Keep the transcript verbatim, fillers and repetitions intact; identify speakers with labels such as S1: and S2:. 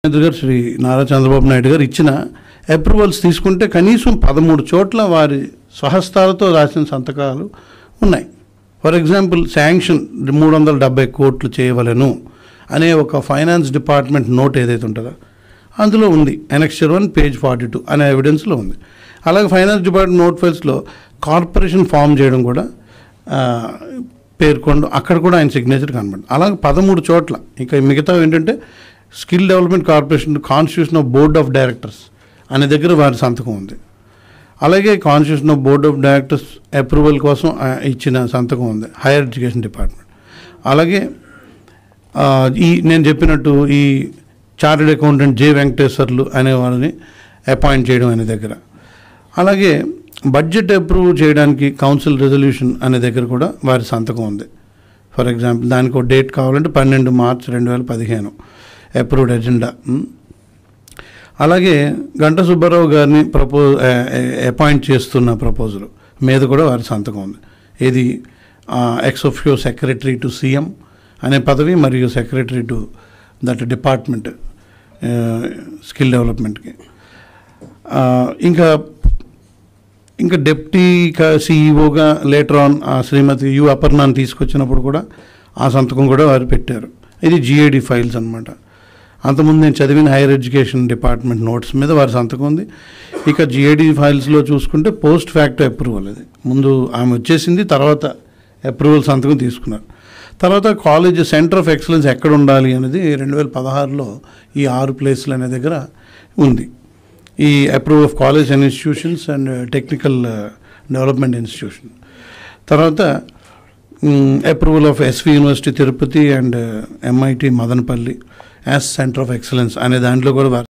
S1: గారు శ్రీ నారా చంద్రబాబు నాయుడు గారు ఇచ్చిన అప్రూవల్స్ తీసుకుంటే కనీసం పదమూడు చోట్ల వారి స్వహస్తాలతో రాసిన సంతకాలు ఉన్నాయి. ఫర్ ఎగ్జాంపుల్ శాంక్షన్ మూడు వందల డెబ్బై కోట్లు చేయవలను అనే ఒక ఫైనాన్స్ డిపార్ట్మెంట్ నోట్ ఏదైతే ఉంటుందో అందులో ఉంది. Annexure one page forty two అనే ఎవిడెన్స్లో ఉంది. అలాగే ఫైనాన్స్ డిపార్ట్మెంట్ నోట్ ఫైల్స్లో కార్పొరేషన్ ఫామ్ చేయడం కూడా పేర్కొండు, అక్కడ కూడా ఆయన సిగ్నేచర్ కనబడి. అలాగే పదమూడు చోట్ల ఇంకా మిగతా ఏంటంటే skill development corporation constitution of board of directors అనే దగ్గర వారి సంతకం ఉంది. అలాగే constitution of board of directors approval కోసం ఇచ్చిన సంతకం ఉంది హైయర్ ఎడ్యుకేషన్ డిపార్ట్మెంట్. అలాగే ఈ నేను చెప్పినట్టు ఈ చార్టెడ్ అకౌంటెంట్ జె వెంకటేశ్వర్లు అనే వారిని అపాయింట్ చేయడం అనే దగ్గర. అలాగే బడ్జెట్ అప్రూవ్ చేయడానికి కౌన్సిల్ రెజల్యూషన్ అనే దగ్గర కూడా వారి సంతకం ఉంది. ఫర్ ఎగ్జాంపుల్ దానికి ఒక డేట్ కావాలంటే పన్నెండు మార్చ్ రెండు వేల పదిహేను అప్రూవ్డ్ ఎజెండా. అలాగే గంట సుబ్బారావు గారిని ప్రపోజ్ అపాయింట్ చేస్తున్న ప్రపోజల్ మీద కూడా వారి సంతకం ఉంది. ఇది ex officio secretary to CM అనే పదవి మరియు secretary to that department skill డెవలప్మెంట్కి. ఇంకా ఇంకా డెప్యూటీ సిఇఓగా లేటర్ ఆన్ శ్రీమతి యు అపర్ణాన్ని తీసుకొచ్చినప్పుడు కూడా ఆ సంతకం కూడా వారు పెట్టారు. ఇది జిఐడి ఫైల్స్ అనమాట. అంతకుముందు నేను చదివిన హైయర్ ఎడ్యుకేషన్ డిపార్ట్మెంట్ నోట్స్ మీద వారి సంతకం ఉంది. ఇక జిఐడి ఫైల్స్లో చూసుకుంటే పోస్ట్ ఫ్యాక్టో అప్రూవల్, అది ముందు ఆమె వచ్చేసింది, తర్వాత అప్రూవల్ సంతకం తీసుకున్నారు. తర్వాత కాలేజ్ సెంటర్ ఆఫ్ ఎక్సలెన్స్ ఎక్కడ ఉండాలి అనేది రెండు వేల పదహారులో ఈ ఆరు ప్లేస్లు అనే దగ్గర ఉంది. ఈ approval of college and institutions and technical development institution. తర్వాత approval of SV university Tirupati and MIT Madanapalle as centre of excellence అనే దాంట్లో కూడా